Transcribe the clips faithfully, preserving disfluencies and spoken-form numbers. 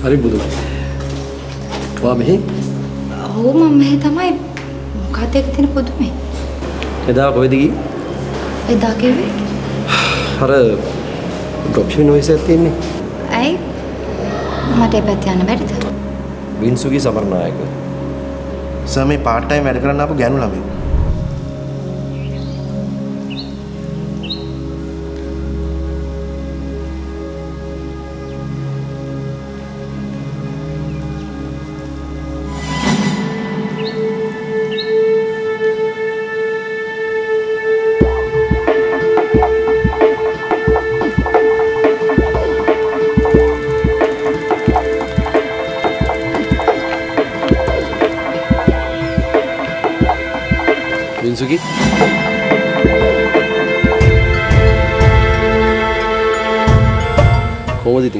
හරි බුදු. වා මෙහි? ඔව් මම මෙහි තමයි. මොකක්ද ඒක තියෙන පුදුමේ? එදා කොහෙද ගියේ? එදා කිව්වේ? අර ඩ්‍රොප් ෂිපින් ඔෆිස් එකක් තියෙන්නේ. ඇයි? මට ඒ පැත්තේ යන්න බැරිද? වින්සුගේ සමරනායක. සර් මේ පාර්ට් ටයිම් වැඩ කරන්න ආපු ගෑනු ළමයි. වින්සුගේ කොහොමද ඉතින්?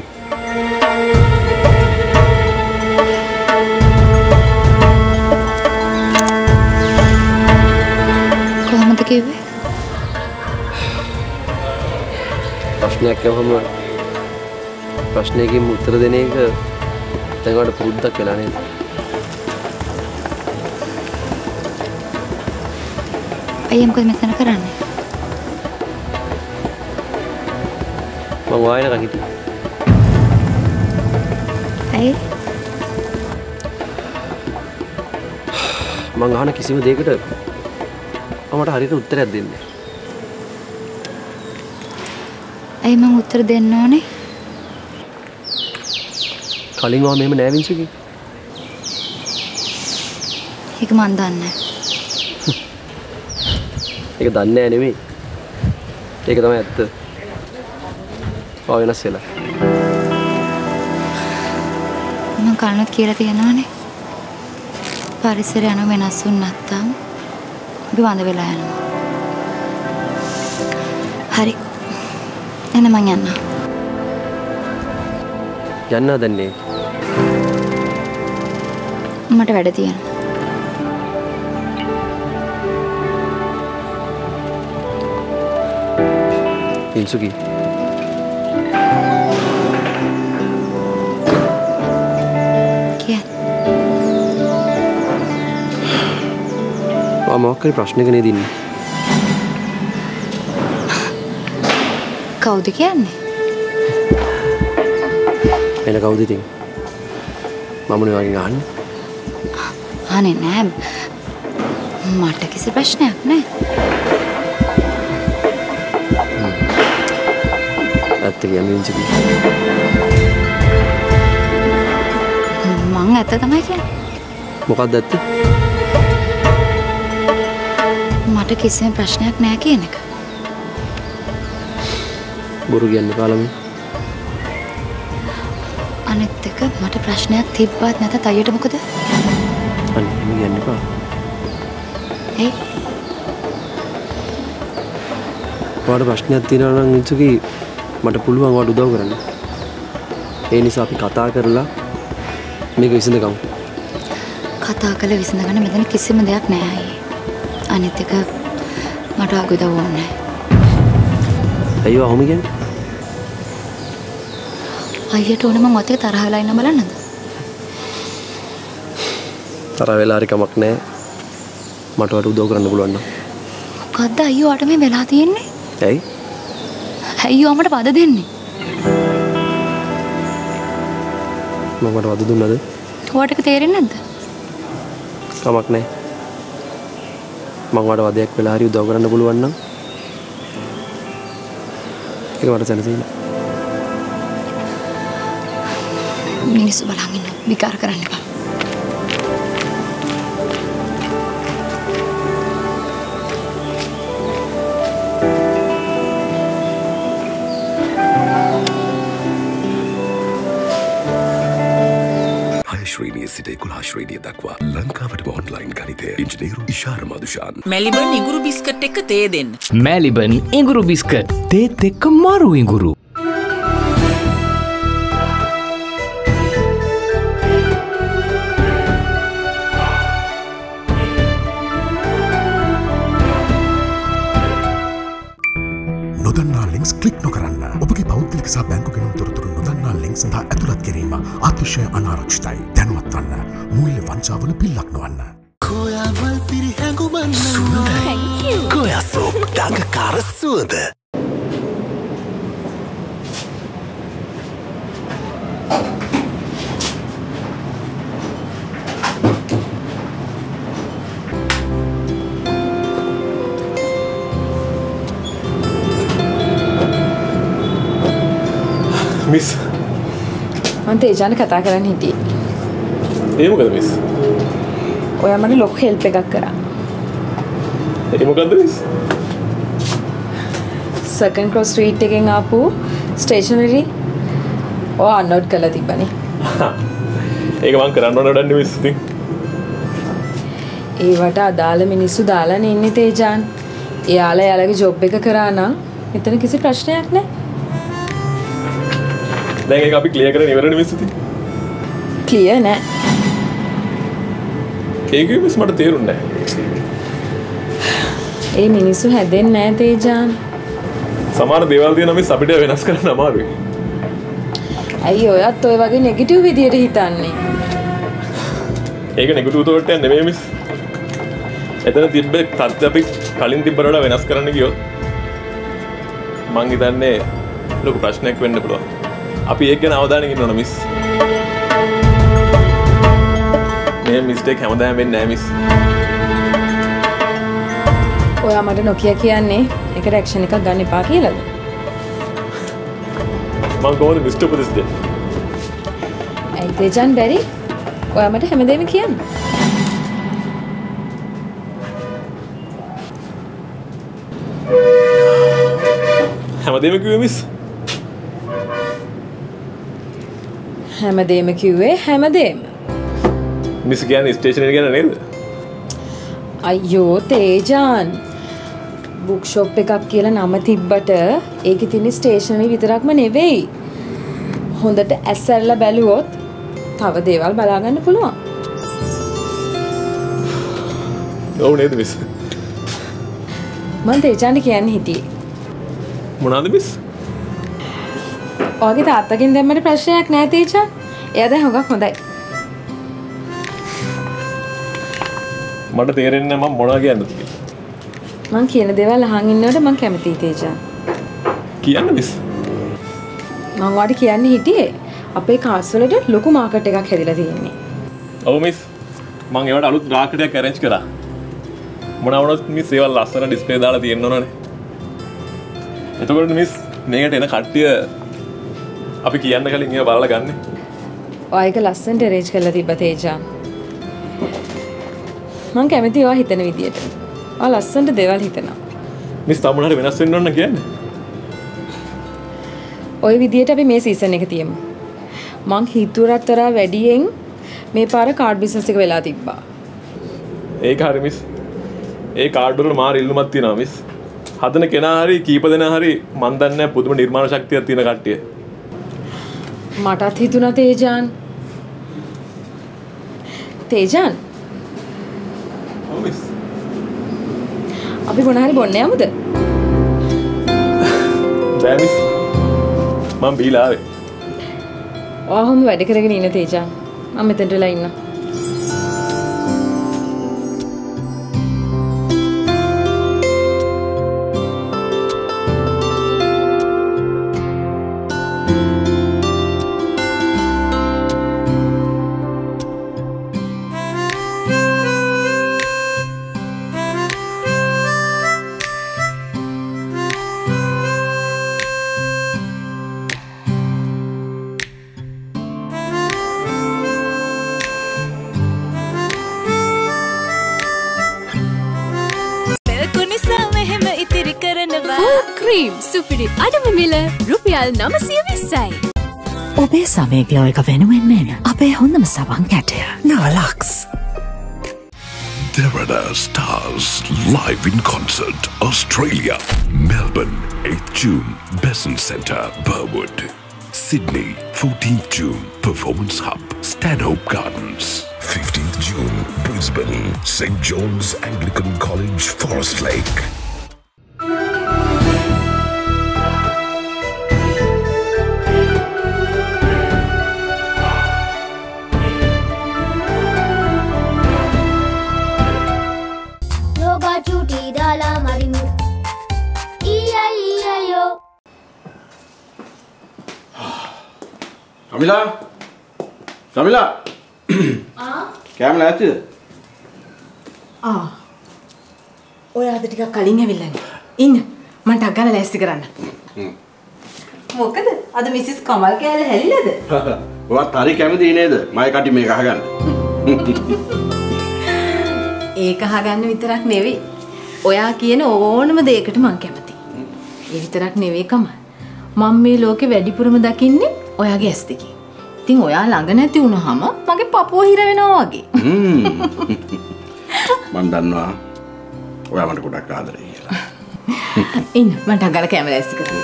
කොහොමද කිව්වේ? ප්‍රශ්නයක් අහුවම ප්‍රශ්නයකින් උත්තර දෙන එක දැන් වඩා පුරුද්දක් වෙලා නේද? අයියා මොකද මෙතන කරන්නේ? මම වායනක හිටියේ. ඇයි? මං අහන කිසිම දෙයකට මමට හරියට උත්තරයක් දෙන්නේ නැහැ. ඇයි මං උත්තර දෙන්න ඕනේ? කලින් වා මෙහෙම නෑ වින්සුගේ. ඒක මන් දන්නේ නැහැ. ඒක දන්නේ නැහැ නෙමෙයි. ඒක තමයි ඇත්ත. ඔය වෙනස් වෙලා. මම කලිනුත් කියලා තියෙනවානේ. පරිසරය යන වෙනස් වුණ නැත්තම් අපි වඳ වෙලා යනවා. හරි. එන්න මං යන්න. යන්න හදන්නේ. මට වැඩ තියෙනවා. වින්සුගේ මම මොකක්ද ප්‍රශ්නයක නේද ඉන්නේ? කවුද කියන්නේ? එන කවුද ඉතින්? මමනේ වගේ අහන්නේ. අනේ නෑ. මට කිසි ප්‍රශ්නයක් නෑ. ඇත්ත කියන්නේ වින්සුගේ. මං ඇත්ත තමයි කියන්නේ. මොකක්ද ඇත්ත? මට කිසිම ප්‍රශ්නයක් නෑ කියන එක. බොරු කියන්නේ කාලමේ. අනිත් එක මට ප්‍රශ්නයක් තිබ්බත් නැතත් අයියට මොකද? අනේ එහෙම කියන්න එපා. ඒ ඔයාලට ප්‍රශ්නයක් තියෙනවා නම් වින්සුගේ මට පුළුවන් ඔයාලට උදව් කරන්න. ඒ නිසා අපි කතා කරලා මේක විසඳගමු. කතා කරලා විසඳගන්න මෙතන කිසිම දෙයක් නෑ අයියේ. අනිත් එක මට අගුද ඕනේ නෑ. අයියෝ අහුම කියන්නේ? අයියට ඕනේ මං ඔතේ තරහ වෙලා ඉන්න බලන්නද? තරහ වෙලා හරි කමක් නෑ. මට ඔයාලට උදව් කරන්න පුළුවන් නම්. මොකද්ද අයියෝ අට මේ වෙලා තියෙන්නේ? ඇයි? අයියෝ මට වද දෙන්නේ. මම මට වද දුන්නද? ඔයාට ඒක තේරෙන්නේ නැද්ද? කමක් නෑ. මම වඩ වදයක් වෙලා හරි උදව් කරන්න පුළුවන් නම් ඒක මට සැලසෙන්න. මිනිස්සු බලන් ඉන්න විකාර කරන්න එපා. ශ්‍රේණියේ සිට එකොළහ ශ්‍රේණිය දක්වා ලංකාවටම ඔන්ලයින් ගණිතය ඉංජිනේරු ඉෂාර මදුෂාන්. මැලිබන් ඉඟුරු බිස්කට් එක තේ දෙන්න. මැලිබන් ඉඟුරු බිස්කට් තේත් එක්ක මරු ඉඟුරු. නොදන්නා ලින්ක්ස් ක්ලික් නොකරන්න. ඔබගේ පෞද්ගලික සහ බැංකු ගණන් තොරතුරු නොදන්නා ලින්ක්ස් සඳහා ඇතුළත් කිරීම අතිශය අනාරක්ෂිතයි. දැනුවත් වන්න. මූල්‍ය වංචාවල පිල්ලක් නොවන්න. කොයාමල් පිරිහැඟුමන්න. කොයා සෝප් ඩඟකාර සුවඳ. මිස් මම තේජාන කතා කරන්න හිටියේ. ඒ මොකද මිස්? ඔයා මට ලොකු හෙල්ප් එකක් කරා. ඒ මොකද්ද මිස්? සෙකන්ඩ් ක්‍රොස් ස්ට්‍රීට් එකෙන් ආපු ස්ටේෂනරි ඔයා අන්ලෝඩ් කරලා තිබ්බනේ. ඒක මම කරන්න ඕන වැඩක් මිස් ඉතින්. ඒවට අදාළ මිනිස්සු දාලානේ ඉන්නේ තේජාන්. එයාලා එයාලගේ ජොබ් එක කරා නම් මෙතන කිසි ප්‍රශ්නයක් නැහැ. දැන් ඒක අපි ක්ලියර් කරගෙන ඉවරනේ මිස් ඉතින්. ක්ලියර් නෑ. ඒක මිස් මට තේරුන්නේ නෑ. ඒ මිනිස්සු හැදෙන්නේ නෑ තේජාන්. සමහර දේවල් තියෙනවා මිස් අපිට වෙනස් කරන්න අමාරුයි. ඇයි ඔයත් ඔය වගේ නෙගටිව් විදියට හිතන්නේ? ඒක නෙගටිව් තෝට් එක නෙමෙයි මිස්. එතන තිබ්බ තත්ත්ව අපි කලින් තිබ්බට වඩා වෙනස් කරන්න ගියොත් මං හිතන්නේ ලොකු ප්‍රශ්නයක් වෙන්න පුළුවන්. අපි ඒක ගැන අවධානයෙන් ඉන්න ඕන මිස්. මේ මිස්ටේක් හැමදාම වෙන්නේ නැහැ මිස්. ඔයා මට නොකිය කියන්නේ ඒකට ඇක්ෂන් එකක් ගන්න එපා කියලාද? මම කොහොමද මිස්ටර් උපදෙස් දෙන්නේ? ඇයි තේජාන් බැරි? ඔයා මට හැමදේම කියන්න. හැමදේම කිව්වේ මිස්. හැමදේම කිව්වේ හැමදේම. මිස් කියන්නේ ස්ටේෂනරි ගැන නේද? අයියෝ තේජාන්. බුක් ෂොප් එකක් කියලා නම තිබ්බට ඒකේ තියෙන ස්ටේෂනරි විතරක්ම නෙවෙයි. හොඳට ඇස්සරලා බැලුවොත් තව දේවල් බලා ගන්න පුළුවන්. ඔව් නේද මිස්? මම තේජාන්ට කියන්න හිටියේ. මොනවාද මිස්? ඔයාගේ තාත්තගෙන් දැම්මට ප්‍රශ්නයක් නෑ තේජාන්. එයා දැන් හුඟක් හොඳයි. මට තේරෙන්නේ නැහැ මම මොනවා කියන්නද කියලා. මං කියන දේවල් අහන් ඉන්නකොට මං කැමතියි තේජාන්. කියන්න මිස්. මං ඔයාට කියන්න හිටියේ අපේ කාර්ස් වලට ලොකු මාකට් එකක් හැදිලා තියෙන්නේ. ඔව් මිස්. මං ඒවට අලුත් මාකට් එකක් arrange කරා. මොනවා වුණත් මිස් ඒවා ලස්සන ඩිස්ප්ලේ දාලා තියෙන්න ඕනනේ. එතකොට මිස් මේකට එන කට්ටිය අපි කියන්න කලින් ඒවා බලලා ගන්න. ඔයා ඒක ලස්සනට arrange කරලා තිබ්බ තේජාන්. මං කැමතියි ඔයා හිතන විදියට. ඔයා ලස්සනට දේවල් හිතනවා. මිස් තව මොනවාරි වෙනස් වෙන්න ඕන කියන්නේ? ওই විදියට අපි මේ සීසන් එක තියමු. මං හිතුවටත් වඩා වැඩියෙන් මේ පාර කාඩ් බිස්නස් එක වෙලා තිබ්බා. ඒක හරි මිස්. ඒ කාඩ් වල මාර ඉල්ලුමක් තියෙනවා මිස්. හදන කෙනා හරි කීප දෙනා හරි මන් දන්නේ නැහැ පුදුම නිර්මාණ ශක්තියක් තියෙන කට්ටිය. මටත් හිතුණා තේජාන්. තේජාන්. ඔව් මිස්. අපි මොන හරි බොන්න යමුද? බෑ මිස්. මම බීලා ආවේ. ඔහොම වැඩ කරගෙන ඉන්න තේජාන්. මම මෙතනට වෙලා ඉන්නවා. සුපිරි අඩම මිල රුපියල් නවසිය විස්සයි. ඔබේ සමය ග්ලෝ එක වෙනුවෙන් මෙන අපේ හොඳම සවන් කැටය නාලක්ස්. Devada Stars live in concert Australia, Melbourne eighth June, Besant Centre, Burwood. Sydney fourteenth June, Performance Hub, Stanhope Gardens. fifteenth June, Brisbane, Saint John's Anglican College, Forest Lake. සමිලා සමිලා ආ කැම නැතිද? ආ ඔය අද ටිකක් කලින් ඇවිල්ලානේ. ඉන්න මට අග්ගල ලෑස්ති කරන්න. මොකද අද මිසිස් කමල් කෑල්ල හැලිලාද? ඔයත් හරි කැමති නේද? මයි කටි මේක අහගන්න. ඒක අහගන්න විතරක් නෙවෙයි. ඔයා කියන ඕනම දෙයකට මං කැමතියි. ඒ විතරක් නෙවෙයි කමල්. මම මේ ලෝකේ වැඩිපුරම දකින්නේ ඔයාගේ ඇස් දෙකේ. ඉතින් ඔයා ළඟ නැති වුණාම මගේ පපුව හිර වෙනවා වගේ. මම දන්නවා ඔයා මට ගොඩක් ආදරේ කියලා. ඉන්න මට අගල කැම ලෑස්ති කරන්න.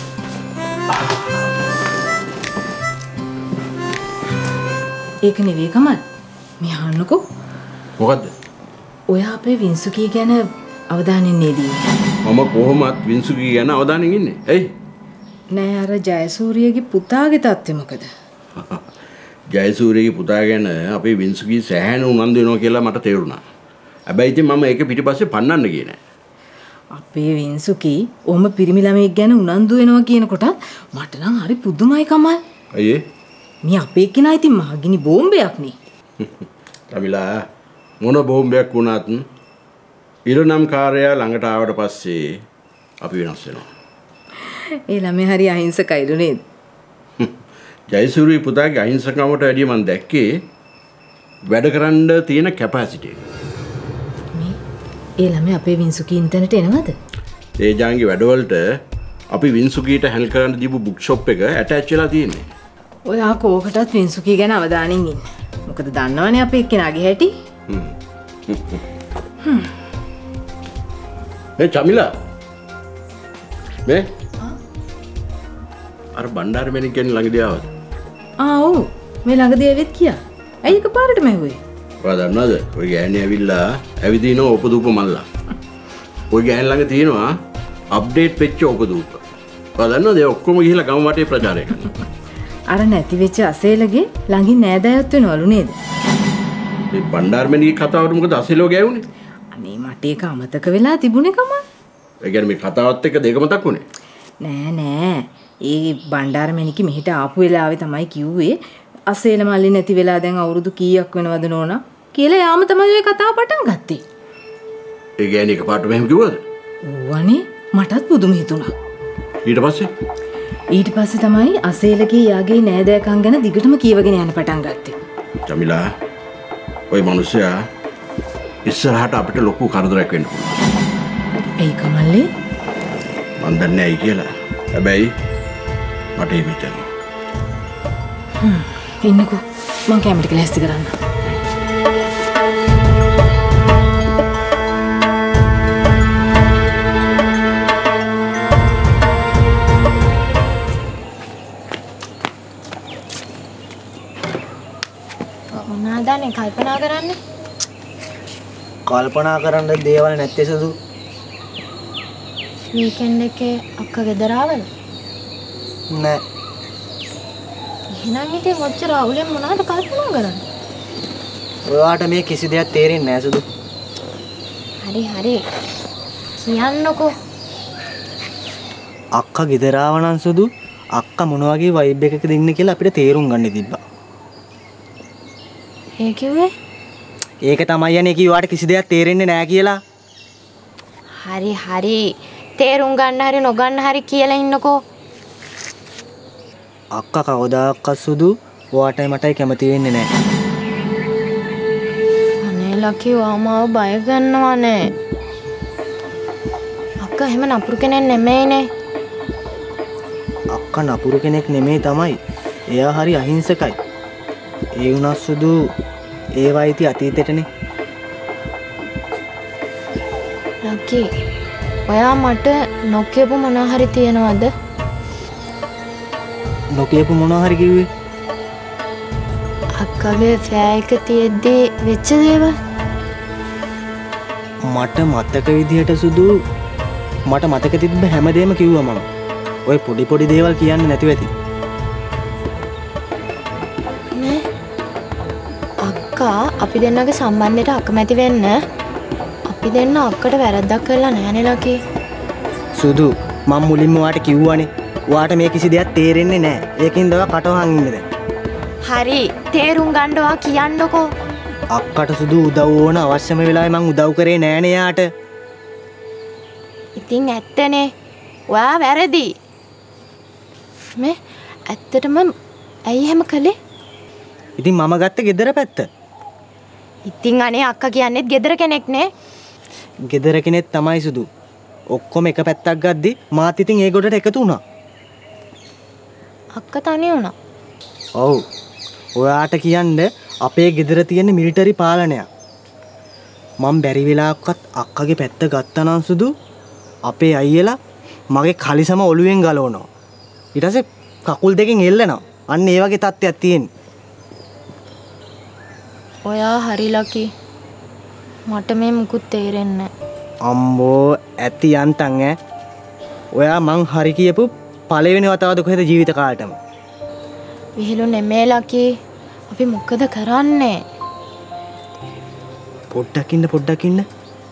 ඒක නෙවෙයි කමල්. මේ අහන්නකෝ. මොකද්ද? ඔයා අපේ වින්සුකී ගැන අවධානයෙන් නේද ඉන්නේ? මම කොහොමත් වින්සුකී ගැන අවධානයෙන් ඉන්නේ. ඇයි? නෑ අර ජයසූරියගේ පුතාගේ තත්ත්වය මොකද? ජයසූරියගේ පුතා ගැන අපේ වින්සුකී සෑහෙන උනන්දු වෙනවා කියලා මට තේරුණා. හැබැයි ඉතින් මම ඒක පිටිපස්සේ පන්නන්න ගියේ නෑ. අපේ වින්සුකී ඔහම පිරිමි ළමයෙක් ගැන උනන්දු වෙනවා කියනකොට මට නම් හරි පුදුමයි කමල්. අයියේ මේ අපේ කෙනා ඉතින් මහගිනි බෝම්බයක් නේ. කමිලා මොන බෝම්බයක් වුණත් ඉරනම් කාර්යය ළඟට ආවට පස්සේ අපි වෙනස් වෙනවා. ඒ ළමයා හරි අහිංසකයිලු නේද? ජයසූරිය පුතාගේ අහිංසකමට වැඩිය මම දැක්කේ වැඩ කරන්න තියෙන කැපැසිටි එක. මේ ඒ ළමයා අපේ වින්සුකී ඉන්ටර්නෙට් එනවද? තේජාන්ගේ වැඩවලට අපි වින්සුකීට හැන්ඩල් කරන්න දීපු බුක් ෂොප් එක ඇටච් වෙලා තියෙන්නේ. ඔයා කෝකටත් වින්සුකී ගැන අවධානයෙන් ඉන්න. මොකද දන්නවනේ අපේ එක්කෙනාගේ හැටි. හ්ම්. මේ චමිලා. මේ අර බණ්ඩාර මෙනික් කෙනෙක් ළඟදී ආවද? ආ ඔව් මේ ළඟදී ඇවිත් කියා. ඇයි එකපාරට මැහුවේ? ඔයා දන්නවද? ඔය ගෑණි ඇවිල්ලා ඇවිදින උපදූප මල්ලා. ඔය ගෑණි ළඟ තියෙනවා අප්ඩේට් වෙච්ච උපදූප. ඔයා දන්නවද ඒ ඔක්කොම ගිහිල්ලා ගම වටේ ප්‍රචාරය කරනවා. අර නැති වෙච්ච අසේලගේ ළඟින් නෑදෑයොත් වෙනවලු නේද? මේ බණ්ඩාර මෙනික් කතාවට මොකද අසේලෝ ගෑවුනේ? අනේ මට ඒක අමතක වෙලා තිබුණේ කමල්. ඒ කියන්නේ මේ කතාවත් එක්ක දෙක මතක් වුණේ? නෑ නෑ. ඒ බණ්ඩාර මෙනික මෙහෙට ආපු වෙලාවේ තමයි කිව්වේ අසේල මල්ලි නැති වෙලා දැන් අවුරුදු කීයක් වෙනවද නෝනා කියලා යාම තමයි ওই කතාව පටන් ගත්තේ. ඒ ගෑණි එකපාරට මෙහෙම කිව්වද? ඕවනේ මටත් පුදුම හිතුණා. ඊට පස්සේ ඊට පස්සේ තමයි අසේලගේ යාගේ නෑදෑකම් ගැන දිගටම කියවගෙන යන්න පටන් ගත්තේ. චමිලා ওই මිනිස්සයා ඉස්සරහට අපිට ලොකු කරදරයක් වෙන්න පුළුවන්. ඒ කමල්ලේ මන් දන්නේ ඇයි කියලා. හැබැයි මට ඒ හිතෙනවා. හ්ම් ඉන්නකෝ මං කැම ටික ලෑස්ති කරන්න. මොනවාදනේ කල්පනා කරන්නේ? කල්පනා කරන්න දේවල් නැත්තේ සුදු. වීකෙන්ඩ් එකේ අක්ක ගෙදර ආවද? නෑ. එහෙනම් ඉතින් ඔච්චර අවුලෙන් මොනවද කල්පනා කරන්නේ? ඔයාට මේ කිසි දෙයක් තේරෙන්නේ නෑ සුදු. හරි හරි. කියන්නකෝ. අක්කා ගෙදර ආව නම් සුදු අක්කා මොන වගේ වයිබ් එකකද ඉන්නේ කියලා අපිට තේරුම් ගන්න තිබ්බා. ඒ කිව්වේ? ඒක තමයි යන්නේ කිව්වාට කිසි දෙයක් තේරෙන්නේ නෑ කියලා. හරි හරි. තේරුම් ගන්න හරි නොගන්න හරි කියලා ඉන්නකෝ. අක්කා කවදාකවත් සුදු ඔයාටයි මටයි කැමති වෙන්නේ නෑ. අනේ ලකි මාව බය ගන්නවනේ. අක්කා එහෙම නපුරු කෙනෙක් නෙමෙයිනේ. අක්කා නපුරු කෙනෙක් නෙමෙයි තමයි. එයා හරි අහිංසකයි. ඒ වුණා සුදු ඒවා ඉති අතීතෙටනේ. ලකි ඔයා මට නොකියපු මොනවා හරි තියනවද? නොකියපු මොනවා හරි කිව්වේ? අක්කගේ ෆෑ එක තියෙද්දි වෙච්ච දේවල් මට මතක විදිහට සුදු මට මතක තිබ්බ හැමදේම කිව්වා මම. ඔය පොඩි පොඩි දේවල් කියන්නේ නැතිව ඇති. නේ අක්කා අපි දෙන්නගේ සම්බන්ධයට අකමැති වෙන්න අපි දෙන්න අක්කට වැරද්දක් කරලා නෑනේ ලකි. සුදු මම මුලින්ම ඔයාට කිව්වනේ ඔයාට මේ කිසි දෙයක් තේරෙන්නේ නෑ. ඒකින්ද ඔයා කටවහන් ඉන්නේ දැන්. හරි තේරුම් ගන්නවා කියන්නකෝ. අක්කට සුදු උදව් ඕන අවශ්‍යම වෙලාවේ මං උදව් කරේ නෑනේ යාට. ඉතින් ඇත්තනේ. ඔයා වැරදි. මේ ඇත්තටම ඇයි එහෙම කළේ? ඉතින් මම ගත්ත ගෙදර පැත්ත. ඉතින් අනේ අක්කා කියන්නේත් ගෙදර කෙනෙක් නේ. ගෙදර කෙනෙක් තමයි සුදු. ඔක්කොම එක පැත්තක් ගද්දි මාත් ඉතින් ඒ ගොඩට එකතු වුණා. අක්කා තනි වුණා. ඔව්. ඔයාට කියන්න අපේ ගෙදර තියෙන මිලිටරි පාලනයක්. මම බැරි වෙලාවකත් අක්කගේ පැත්ත ගත්තා නම් සුදු අපේ අයියලා මගේ කලිසම ඔළුවෙන් ගලවනවා. ඊට පස්සේ කකුල් දෙකෙන් එල්ලනවා. අන්න ඒ වගේ තත්ත්වයක් තියෙන්නේ. ඔයා හරි ලකි. මට මේ මුකුත් තේරෙන්නේ නැහැ. අම්බෝ ඇති යන්තම් ඈ. ඔයා මං හරි කියපු පළවෙනි වතාවද කොහෙද ජීවිත කාලෙටම. විහිළු නෙමේ ලකි. අපි මොකද කරන්නේ? පොඩ්ඩක් ඉන්න පොඩ්ඩක් ඉන්න.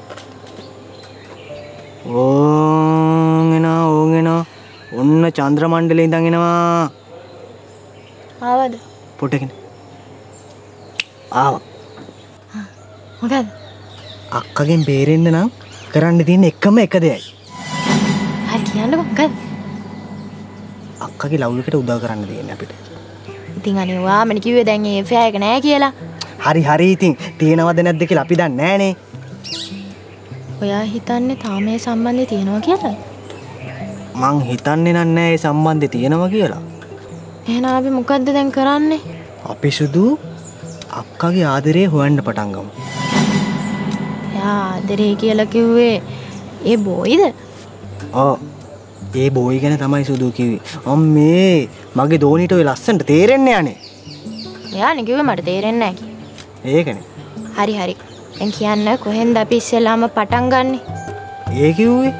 ඕන් එනවා ඕන් එනවා. ඔන්න චන්ද්‍ර මණ්ඩලේ ඉඳන් එනවා. ආවද? පොඩ්ඩක් ඉන්න. ආවා. මොකද? අක්කගෙන් බේරෙන්න නම් කරන්න තියෙන එකම එක දෙයයි. හරි කියන්නකෝ මොකද? අක්කගේ ලව් එකට උදව් කරන්න තියෙන්නේ අපිට. ඉතින් අනේ ඔයාමනේ කිව්වේ දැන් ඒ ෆෙයා එක නෑ කියලා. හරි හරි ඉතින් තියෙනවද නැද්ද කියලා අපි දන්නේ නෑනේ. ඔයා හිතන්නේ තාම මේ සම්බන්ධය තියෙනවා කියලා? මං හිතන්නේ නෑ ඒ සම්බන්ධය තියෙනවා කියලා. එහෙනම් අපි මොකද්ද දැන් කරන්නේ? අපි සුදු අක්කගේ ආදරේ හොයන්න පටන් ගමු. යා ආදරේ කියලා කිව්වේ ඒ බෝයිද? ඔව්. ඒ බෝයි ගැන තමයි සුදු කිව්වේ. අම්මේ මගේ දෝනිට ඔය ලස්සනට තේරෙන්නේ යන්නේ. එයානේ කිව්වේ මට තේරෙන්නේ නැහැ කියලා. ඒකනේ. හරි හරි. දැන් කියන්න කොහෙන්ද අපි ඉස්සෙල්ලාම පටන් ගන්නෙ? ඒ කිව්වේ?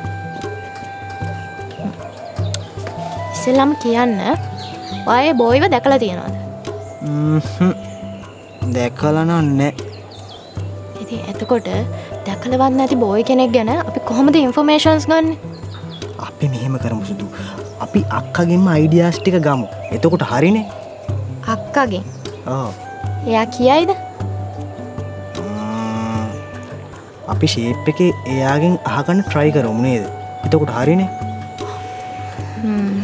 ඉස්සෙල්ලාම කියන්න ඔයා බෝයිව දැකලා තියෙනවද? ම්හ්ම්. දැකලා නෑ. ඉතින් එතකොට දැකලවත් නැති බෝයි කෙනෙක් ගැන අපි කොහොමද ඉන්ෆර්මේෂන්ස් ගන්නෙ? අපි මෙහෙම කරමු සුදු. අපි අක්කගෙන්ම අයිඩියාස් ටික ගමු. එතකොට හරිනේ. අක්කගෙන්? ඔව්. එයා කියයිද? අපි ෂේප් එකේ එයාගෙන් අහගන්න try කරමු නේද? එතකොට හරිනේ. හ්ම්.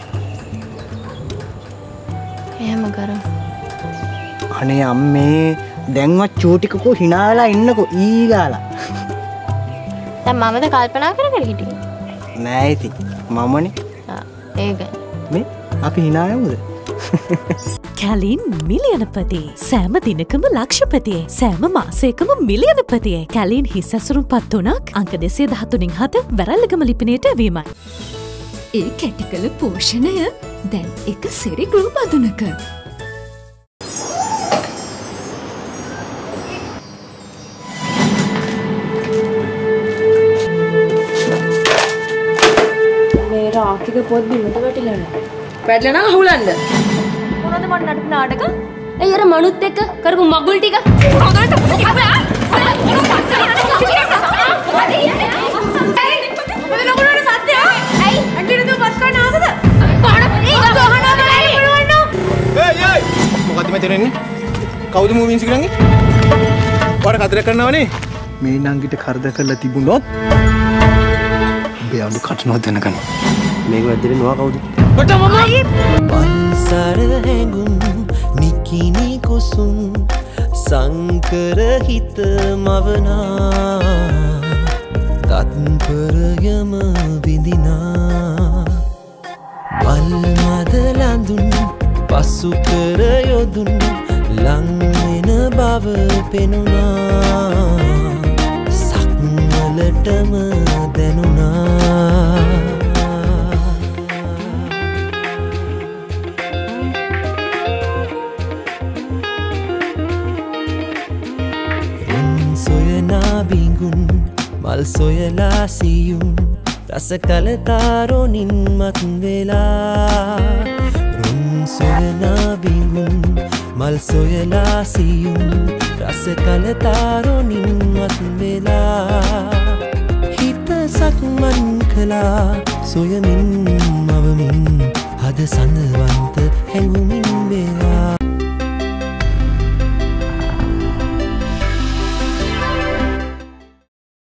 එහෙම කරමු. අනේ අම්මේ දැන්වත් චූටිකකෝ hina වෙලා ඉන්නකෝ ඊගාලා. දැන් මමද කල්පනා කර කර හිටියේ. නෑ ඉතින් මමනේ. ආ ඒක. මේ අපි hina යමුද? කැලින් මිලියනපති සෑම දිනකම ලක්ෂපතියේ සෑම මාසයකම මිලියනපතියේ කැලින් හිස් ඇසුරුම් පත් තුනක් අංක දෙසිය දහතුනෙන් හත වැරල්ලගම ලිපිනයට ඇවීමයි. ඒ කැටිකල පෝෂණය දැන් එක සිරි ගෘහ බඳුනක. මේ රාකික පොත් බිමට වැටිලා නැහැ. වැටලා නම් අහුලන්න. මොනවද මට නටපු නාටක? ඇයි අර මනුත් එක්ක කරපු මගුල් ටික? මොකද්ද මෙතන ඉන්නේ? කවුද මූවින්ස් කරන්නේ? ඔයාලා කතරක් කරනවනේ. මේ නංගිට කරදර කරලා තිබුණොත් උඹේ අඹ කටනවත් දැනගන්න. මේක වැද්දේ නෝ කවුද? කොට මම පන්සර හැඟුම් නිකිනි කුසුම් සංකර හිත මවනා තත්පරයම විඳිනා මල් මද ලඳුන් පසු කර යොදුන් ලං වෙන බව පෙනුණා සක්වලටම දැනුණා බිඟුන් මල් සොයලා සියුම් රස කලතාරොනින් මත් වෙලා රුන් සොයනා බිඟුන් මල් සොයලා සියුම් රස කලතාරොනින් මත් වෙලා හිත සක්මන් කළා සොයමින් මවමින් හද සඳවන්ත හැඟුමින් වෙලා